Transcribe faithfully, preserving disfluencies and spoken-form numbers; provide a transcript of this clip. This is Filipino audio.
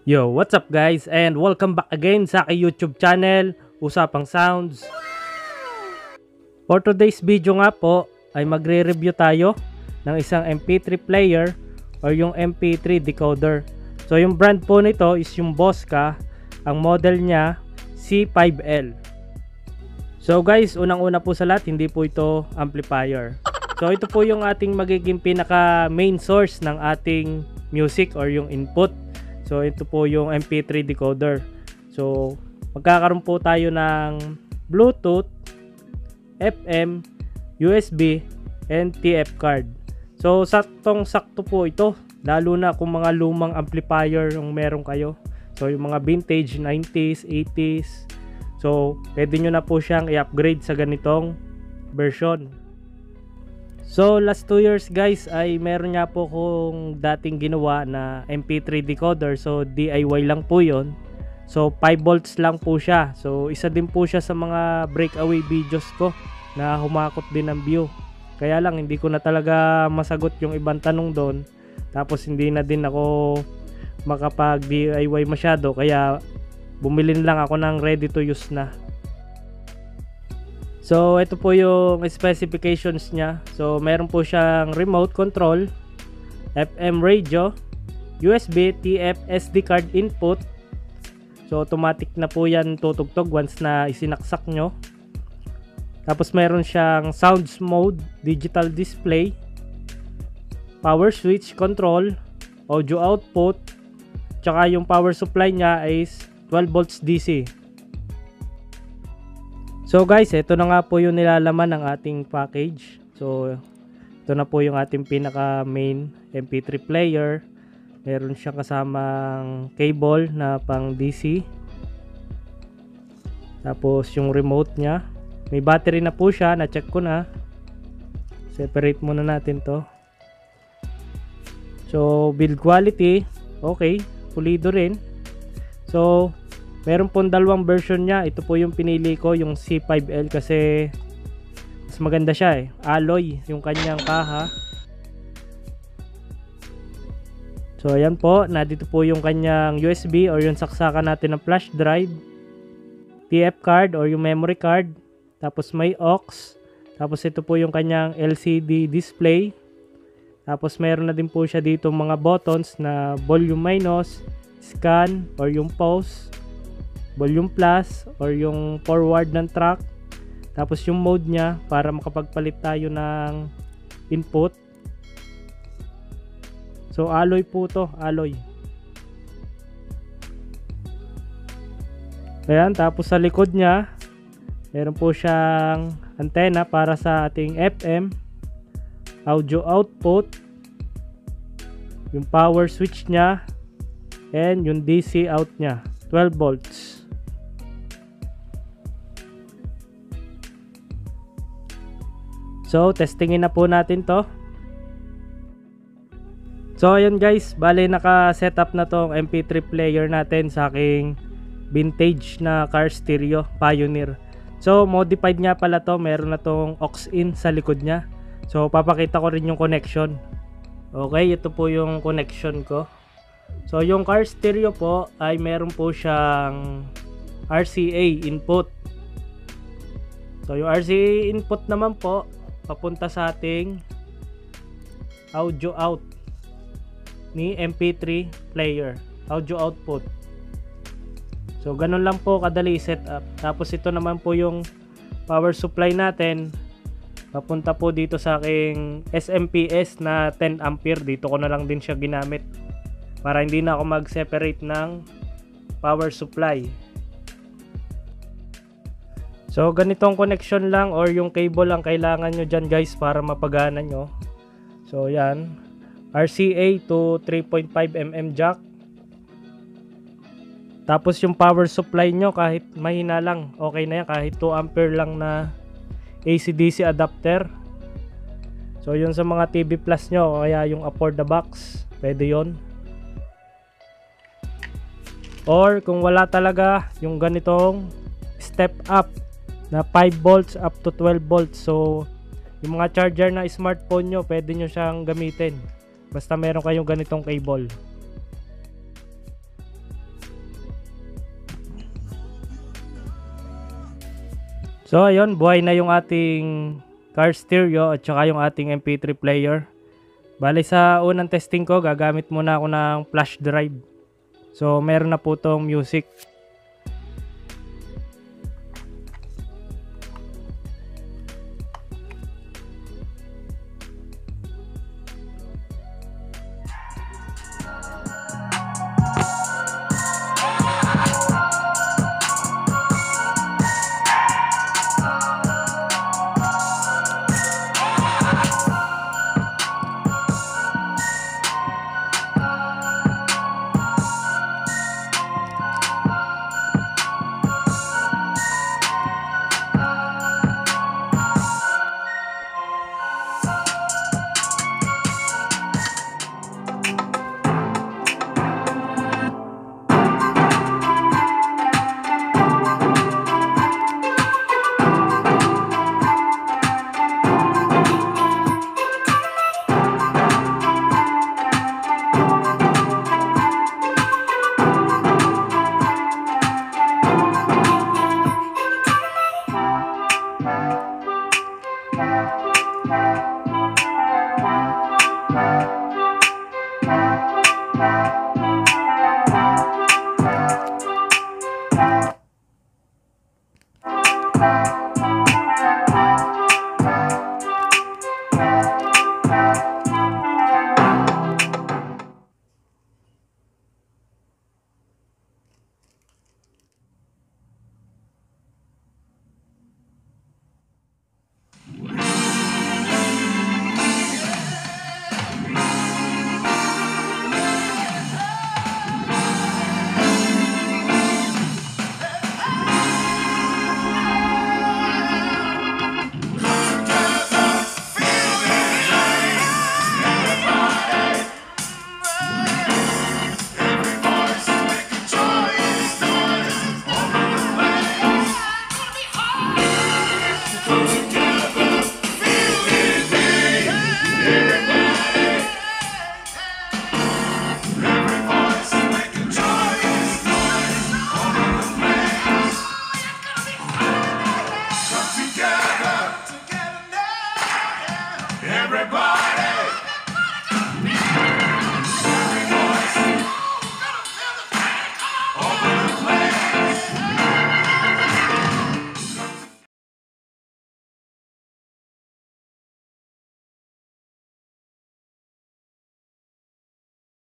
Yo, what's up guys and welcome back again sa aking YouTube channel, Usapang Sounds. For today's video nga po ay magre-review tayo ng isang M P three player or yung M P three decoder. So yung brand po nito is yung Bosca, ang model niya C five L. So guys, unang-una po sa lahat, hindi po ito amplifier. So ito po yung ating magiging pinaka main source ng ating music or yung input. So ito po yung M P three decoder. So magkakaroon po tayo ng Bluetooth, F M, U S B, and T F card. So saktong sakto po ito, lalo na kung mga lumang amplifier yung meron kayo. So yung mga vintage nineties, eighties. So pwede nyo na po siyang i-upgrade sa ganitong version. So last two years guys ay meron nga po kong dating ginawa na M P three decoder. So D I Y lang po yon. So five volts lang po siya. So isa din po siya sa mga breakaway videos ko na humakot din ng view. Kaya lang hindi ko na talaga masagot yung ibang tanong doon. Tapos hindi na din ako makapag D I Y masyado. Kaya bumili lang ako ng ready to use na. So ito po yung specifications niya. So meron po siyang remote control, F M radio, U S B, T F, S D card input. So automatic na po yan tutugtog once na isinaksak nyo. Tapos meron siyang sounds mode, digital display, power switch control, audio output, tsaka yung power supply niya is twelve volts D C. So guys, ito na nga po yung nilalaman ng ating package. So ito na po yung ating pinaka main M P three player. Meron siyang kasamang cable na pang D C. Tapos yung remote niya. May battery na po siya, na-check ko na. Separate muna natin to. So build quality, okay, pulido rin. So meron pong dalawang version niya. Ito po yung pinili ko, yung C five L, kasi mas maganda siya eh. Alloy yung kanyang kaha. So ayan po, nandito po yung kanyang U S B or yung saksakan natin ng flash drive, T F card or yung memory card, tapos may aux, tapos ito po yung kanyang L C D display. Tapos meron na din po siya dito mga buttons na volume minus, scan or yung pause, volume plus or yung forward ng track. Tapos yung mode niya para makapagpalit tayo ng input. So alloy po to, alloy. Ayan, tapos sa likod niya meron po siyang antenna para sa ating F M, audio output, yung power switch niya, and yung D C out niya, twelve volts. So testingin na po natin to. So ayun guys, bale naka-setup na tong M P three player natin sa aking vintage na car stereo Pioneer. So modified nga pala to, meron na tong aux in sa likod niya. So papakita ko rin yung connection. Okay, ito po yung connection ko. So yung car stereo po ay meron po siyang R C A input. So yung R C A input naman po papunta sa ating audio out ni M P three player, audio output. So ganun lang po kadali setup. Tapos ito naman po yung power supply natin, papunta po dito sa aking S M P S na ten ampere. Dito ko na lang din siya ginamit para hindi na ako mag-separate ng power supply. So ganitong connection lang or yung cable lang kailangan nyo dyan guys para mapagana nyo. So yan, R C A to three point five millimeter jack. Tapos yung power supply nyo kahit mahina lang, okay na yan, kahit two ampere lang na A C D C adapter. So yun sa mga T V plus nyo, kaya yung afford the box, pwede yon. Or kung wala talaga, yung ganitong step up na five volts up to twelve volts. So yung mga charger na smartphone nyo, pwede nyo siyang gamitin basta meron kayong ganitong cable. So ayun, buhay na yung ating car stereo at saka yung ating M P three player. Bali sa unang testing ko, gagamit muna ako ng flash drive. So meron na po tong music. Everybody.